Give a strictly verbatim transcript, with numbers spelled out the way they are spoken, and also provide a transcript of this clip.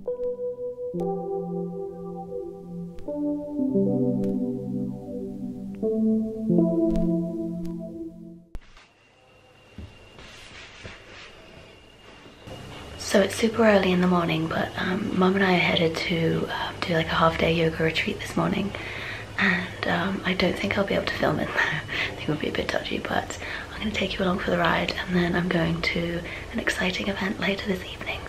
So it's super early in the morning, but um, Mum and I are headed to um, do like a half day yoga retreat this morning, and um, I don't think I'll be able to film it. I think it would be a bit dodgy, but I'm going to take you along for the ride, and then I'm going to an exciting event later this evening.